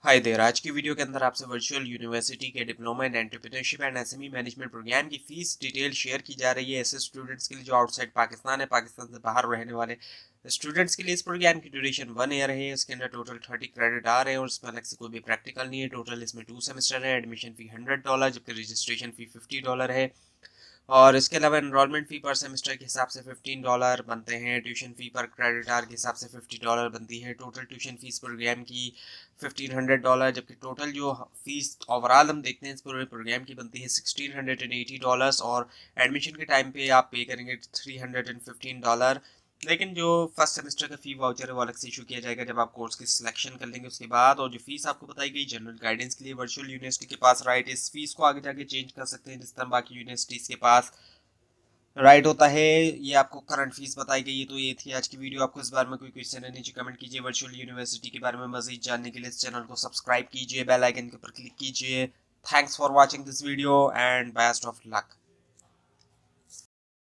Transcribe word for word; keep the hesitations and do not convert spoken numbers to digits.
Hi there. आज की video के अंदर आपसे वर्चुअल यूनिवर्सिटी के diploma in entrepreneurship and SME management programme की फीस डिटेल शेयर की जा रही है ऐसे स्टूडेंट्स के लिए जो आउटसाइड पाकिस्तान है, पाकिस्तान से बाहर रहने वाले स्टूडेंट्स के लिए। इस प्रोग्राम की ड्यूरेशन वन ईयर है। इसके अंदर टोटल थर्टी क्रेडिट आ रहे हैं और इसमें अलग से कोई भी प्रैक्टिकल नहीं है। टोटल इसमें टू सेमेस्टर है। एडमिशन फी हंड्रेड डॉलर जबकि रजिस्ट्रेशन फी फिफ्टी डॉलर है और इसके अलावा एनरोलमेंट फ़ी पर सेमेस्टर के हिसाब से फिफ्टीन डॉलर बनते हैं। ट्यूशन फ़ी पर क्रेडिट आवर के हिसाब से फिफ्टी डॉलर बनती है। टोटल ट्यूशन फीस प्रोग्राम की फिफ्टीन हंड्रेड डॉलर जबकि टोटल जो फीस ओवरऑल हम देखते हैं इस पूरे प्रोग्राम की बनती है sixteen hundred and eighty dollars और एडमिशन के टाइम पे आप पे करेंगे three hundred and fifteen dollar. लेकिन जो फर्स्ट सेमेस्टर का फी वाउचर है वो अलग से इशू किया जाएगा जब आप कोर्स की सिलेक्शन कर लेंगे उसके बाद। और जो फीस आपको बताई गई जनरल गाइडेंस के लिए वर्चुअल यूनिवर्सिटी के पास राइट इस फीस को आगे जाके चेंज कर सकते हैं जिस तरह बाकी यूनिवर्सिटीज़ के पास राइट होता है। ये आपको करंट फीस बताई गई है। तो ये थी आज की वीडियो। आपको इस बारे में कोई क्वेश्चन है नीचे कमेंट कीजिए। वर्चुअल यूनिवर्सिटी के बारे में मजीद जानने के लिए इस चैनल को सब्सक्राइब कीजिए, बेल आइकन के ऊपर क्लिक कीजिए। Thanks for watching this video and best of luck.